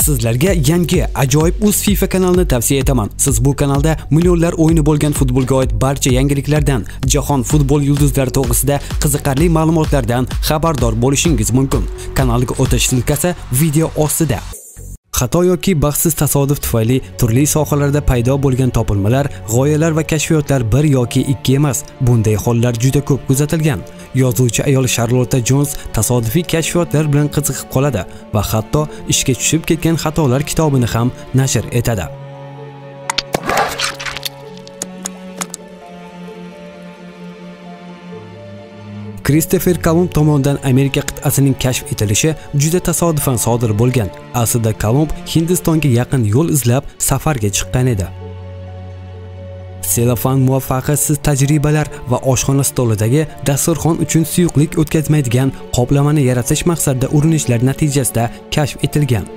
Sizlarga yangi ajoyib o'z FIFA kanalini tavsiya etaman. Siz bu kanalda millionlar o'yini bo'lgan futbolga oid barcha yangiliklardan, jahon futbol yulduzlari to'g'risida qiziqarli ma'lumotlardan xabardor bo'lishingiz mumkin. Kanalga o'tish silkasi video ostida. Xato yoki baxtsiz tasodif tufayli turli sohalarda paydo bo'lgan topilmalar, g'oyalar va kashfiyotlar bir yoki ikki emas. Bunday hollar juda ko'p kuzatilgan. Yozuvchi ayol Charlotte Jones tasodifiy kashfiyotlar bilan qiziqib qoladi va hatto ishga tushib ketgan xatolar kitobini ham nashr etadi. Christopher Kolumb tomonidan Amerika qit'asining kashf etilishi juda tasodifan sodir bo'lgan. Aslida Kolumb Hindistonga yaqin yo'l izlab safarga chiqqan edi. Selofan muvaffaqiyatsiz tajribalar va oshxona stolidagi dasturxon uchun suyuqlik o'tkazmaydigan qoplamani yaratish maqsadida urinishlar natijasida kashf etilgan.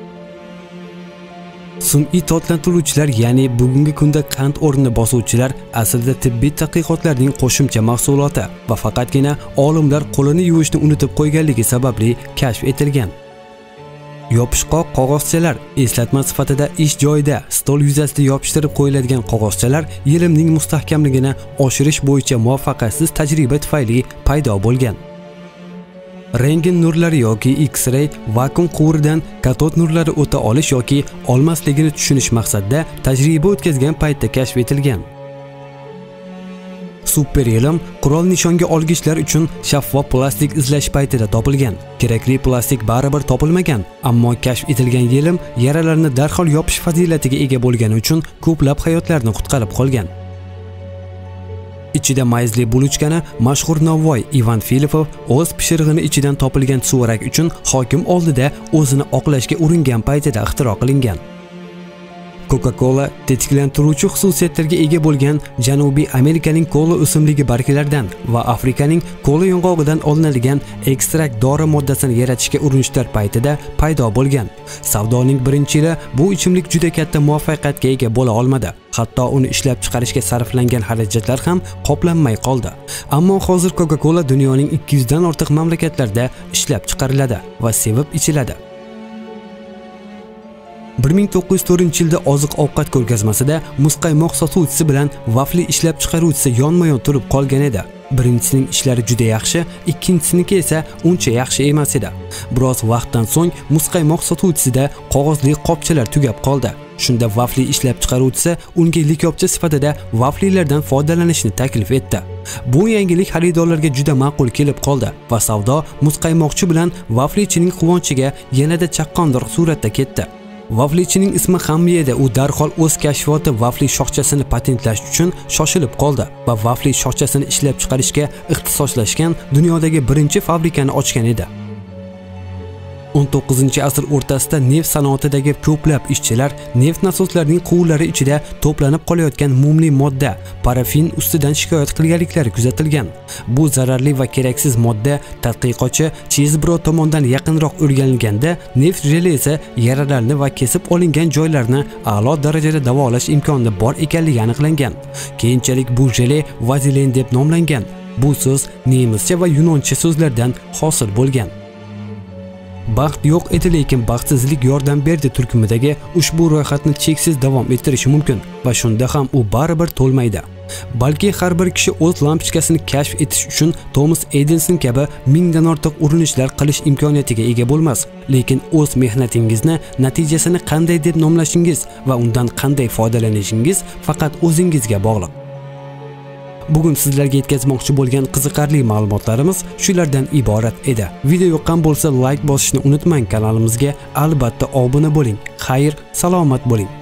Sun'iy totlantiruvchilar, ya'ni bugungi kunda qand o'rnini bosuvchilar aslida tibbiy tadqiqotlarning qo'shimcha mahsuloti va faqatgina olimlar qo'lini yuvishni unutib qo'yganligi sababli kashf etilgan. Yopishqoq qog'ozchalar eslatma sifatida ish joyida stol yuzasiga yopishtirib qo'yiladigan qog'ozchalar yelimning mustahkamligini oshirish bo'yicha muvaffaqiyatsiz tajriba tufayli paydo bo'lgan. Rentgen nurlari yoki X-ray vakuum quvuridan katod nurlari o'ta olish yoki olmasligini tushunish maqsadida tajriba o'tkazgan paytda kashf etilgan. Super yelim qurol nishonga olgichlar uchun shaffof plastik izlash paytida topilgan. Kerakli plastik baribir topilmagan, ammo kashf etilgan yelim yaralarni darhol yopish fazilatiga ega bo'lgani uchun ko'plab hayotlarni qutqarib qolgan. Ichida mayizli bulochkani mashhur novvoy Ivan Filipov o'z pishirig'ini ichidan topilgan suvarak uchun hokim oldida o'zini oqlashga uringan paytida ixtiro qilingan. Coca-Cola tetiklantiruvchi xususiyatlarga ega bo'lgan Janubiy Amerikaning kola o'simligi barglaridan va Afrikaning kola yong'og'idan olinadigan ekstrakt dori moddasini yaratishga urinishlar paytida paydo bo'lgan. Savdoning birinchi yili bu ichimlik juda katta muvaffaqiyatga ega bo'la olmadi. Hatto uni ishlab chiqarishga sarflangan xarajatlar ham qoplanmay qoldi. Ammo hozir Coca-Cola dunyoning 200 dan ortiq mamlakatlarda ishlab chiqariladi va sevib ichiladi. 1904-yilda oziq-ovqat ko'rgazmasida muzqaymoq sotuvchisi bilan vafli ishlab chiqaruvchisi yonma-yon turib qolgan edi. Birinchisining ishlari juda yaxshi, ikkinchisiniki esa uncha yaxshi emas edi. Biroz vaqtdan so'ng muzqaymoq sotuvchisida qog'ozli qopchalar tugab qoldi. Shunda vafli ishlab chiqaruvchisi unga likopcha sifatida vaflilardan foydalanishni taklif etdi. Bu yangilik xaridorlarga juda ma'qul kelib qoldi va savdo muzqaymoqchi bilan vaflichining quvonchiga yanada chaqqondir suratda ketdi. Vaflichining ismi Hamiyeda u darhol o'z kashfiyoti vafli shoxchasini patentlash uchun shoshilib qoldi va vafli shoxchasini ishlab chiqarishga ixtisoslashgan dunyodagi birinchi fabrikani ochgan edi. 19-asr o'rtasida neft sanoatidagi ko'plab ishchilar neft nasoslarining quvurlari ichida to'planib qolayotgan mumli modda parafin ustidan shikoyat qilganliklari kuzatilgan. Bu zararli va keraksiz modda tadqiqotchi Chizbro tomonidan yaqinroq o'rganilganda neft jelesi yaralarni va kesib olingan joylarni a'lo darajada davolash imkoni bor ekanligi aniqlangan. Keyinchalik bu jele vazilen deb nomlangan. Bu so'z nemischa va yunoncha so'zlardan hosil bo'lgan. Baxt yo'q edi, lekin baxtsizlik yordam berdi turkumidagi ushbu ro'yxatni cheksiz davom ettirish mumkin va shunda ham u baribir to'lmaydi. Balki har bir kishi o'z lampochkasini kashf etish uchun Thomas Edison kabi 1000 dan ortiq urinishlar qilish imkoniyatiga ega bo'lmas, lekin o'z mehnatingizni natijasini qanday deb nomlashingiz va undan qanday foydalanishingiz faqat o'zingizga bog'liq. Bugun sizlarga yetkazmoqchi bo'lgan qiziqarli ma'lumotlarimiz shulardan iborat edi. Video yoqqan bo'lsa like bosishni unutmang, kanalimizga albatta obuna bo'ling. Xayr, salomat bo'ling.